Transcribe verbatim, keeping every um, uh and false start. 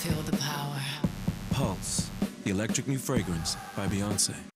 Feel the power. Pulse, the electric new fragrance by Beyonce.